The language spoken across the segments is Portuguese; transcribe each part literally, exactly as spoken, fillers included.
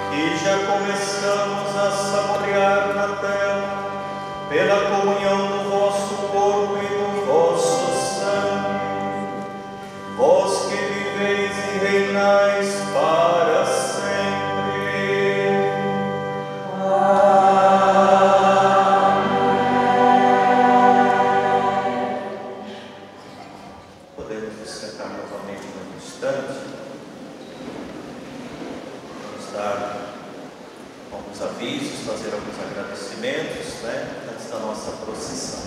e já começamos a saborear na terra, pela comunhão do vosso corpo e do vosso sangue, vós que viveis e reinais para sempre. Amém. Podemos nos sentar novamente num instante. Vamos dar alguns avisos, fazer alguns agradecimentos, né, antes da nossa procissão.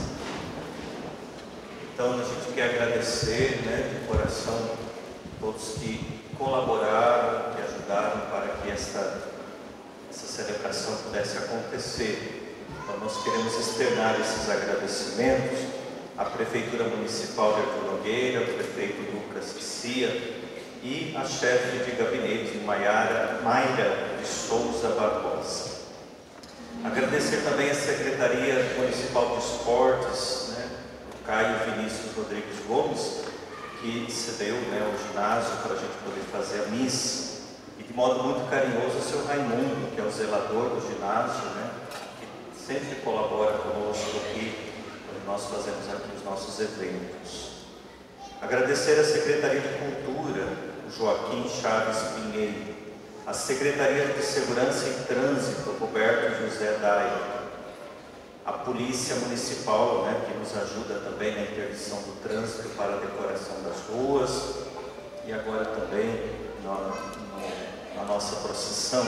Então a gente quer agradecer, né, de coração todos que colaboraram, que ajudaram para que esta, essa celebração pudesse acontecer. Então nós queremos externar esses agradecimentos à Prefeitura Municipal de Artur Nogueira, ao prefeito Lucas Cia e a chefe de gabinete, Maiara, Mayra de Souza Barbosa. Agradecer também a Secretaria Municipal de Esportes, né, o Caio Vinícius Rodrigues Gomes, que cedeu, né, o ginásio para a gente poder fazer a missa, e de modo muito carinhoso o seu Raimundo, que é o zelador do ginásio, né, que sempre colabora conosco aqui, quando nós fazemos aqui os nossos eventos. Agradecer a Secretaria de Cultura, Joaquim Chaves Pinheiro, a Secretaria de Segurança e Trânsito, Roberto José Daia, a Polícia Municipal, né, que nos ajuda também na interdição do trânsito para a decoração das ruas, e agora também na, no, na nossa procissão.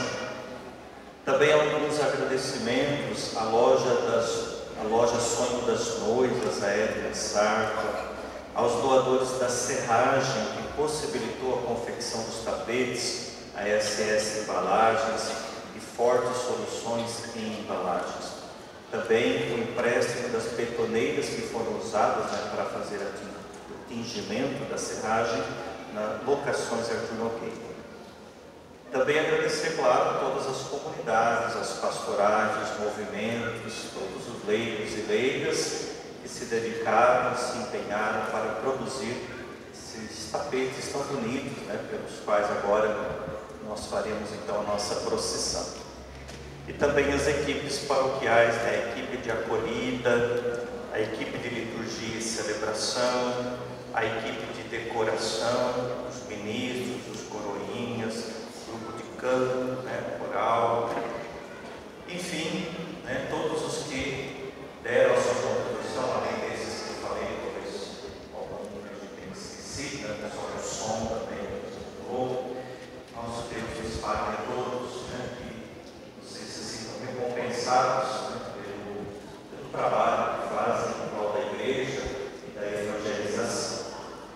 Também alguns agradecimentos à loja, das, à loja Sonho das Noivas, a Edna Sarca, aos doadores da serragem que possibilitou a confecção dos tapetes, a S S Embalagens e Fortes Soluções em Embalagens. Também o empréstimo das betoneiras que foram usadas, né, para fazer o tingimento da serragem nas locações Artur Nogueira. Também agradecer, claro, a todas as comunidades, as pastorais, os movimentos, todos os leigos e leigas que se dedicaram, se empenharam para produzir esses tapetes tão bonitos, né, pelos quais agora nós faremos então a nossa procissão. E também as equipes paroquiais, né, a equipe de acolhida, a equipe de liturgia e celebração, a equipe de decoração, os ministros, os coroinhas, grupo de canto, né, coral, enfim, né, todos os que deram a sua contribuição, além desses que eu falei, talvez algum a gente tenha esquecido, né, pessoal do som também, ou nós temos espalho a todos, né, que vocês se sintam recompensados, né, pelo, pelo trabalho que fazem em prol da igreja e da evangelização.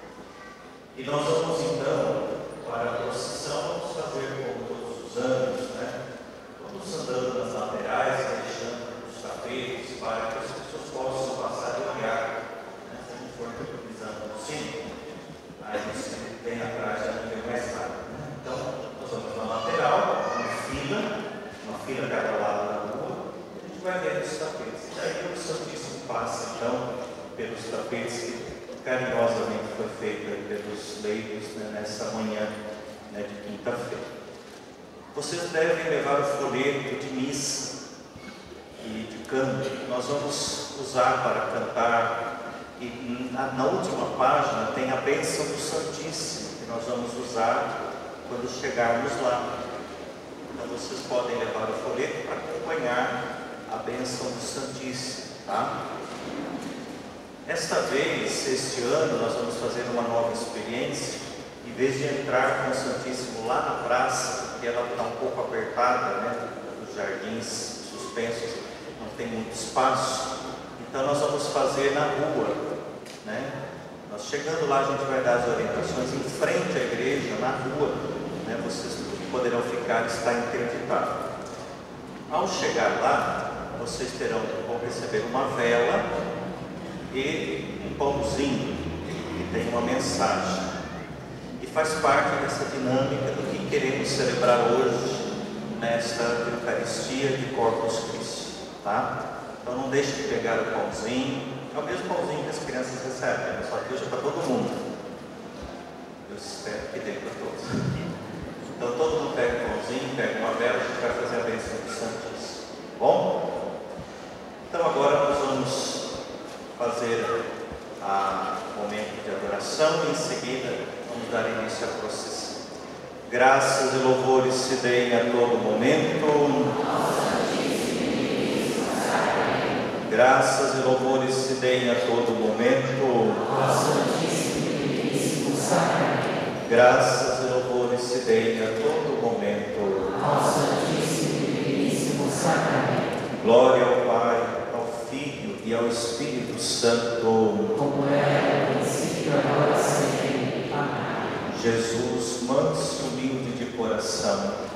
E nós vamos então, para a procissão, vamos fazer como todos os anos, né, vamos andando nas laterais, deixando os tapetes para que as pessoas possam passar e olhar, né, se a gente for utilizando o sino, aí você tem atrás já não vê mais nada. Então, nós vamos na lateral, uma fila, uma fila cada lado da rua, e a gente vai vendo os tapetes. E daí o Santíssimo passa, então, pelos tapetes que carinhosamente foi feito pelos leigos, né, nessa manhã, né, de quinta-feira. Vocês devem levar o folheto de missa e de canto, que nós vamos usar para cantar, e na, na última página tem a bênção do Santíssimo, que nós vamos usar quando chegarmos lá. Então vocês podem levar o folheto para acompanhar a bênção do Santíssimo, tá? Esta vez, este ano, nós vamos fazer uma nova experiência. Em vez de entrar com o Santíssimo lá na praça, porque ela está um pouco apertada, né, os jardins suspensos, não tem muito espaço, então nós vamos fazer na rua, né? Nós chegando lá, a gente vai dar as orientações em frente à igreja, na rua, né? Vocês poderão ficar, está interditado. Ao chegar lá, vocês terão, vão receber uma vela e um pãozinho que tem uma mensagem, e faz parte dessa dinâmica do que queremos celebrar hoje nesta Eucaristia de Corpus Christi, tá? Então não deixe de pegar o pãozinho, é o mesmo pãozinho que as crianças recebem, né? Só que hoje é para todo mundo. Eu espero que dê para todos. Então todo mundo pega o pãozinho, pega uma vela. e em seguida vamos dar início à procissão. Graças e louvores se deem a todo momento. Graças e louvores se deem a todo momento. Graças e louvores se deem a todo momento. Glória ao Pai, ao Filho e ao Espírito Santo. Como era no princípio, agora e sempre. Amém. Jesus, manso, humilde de coração,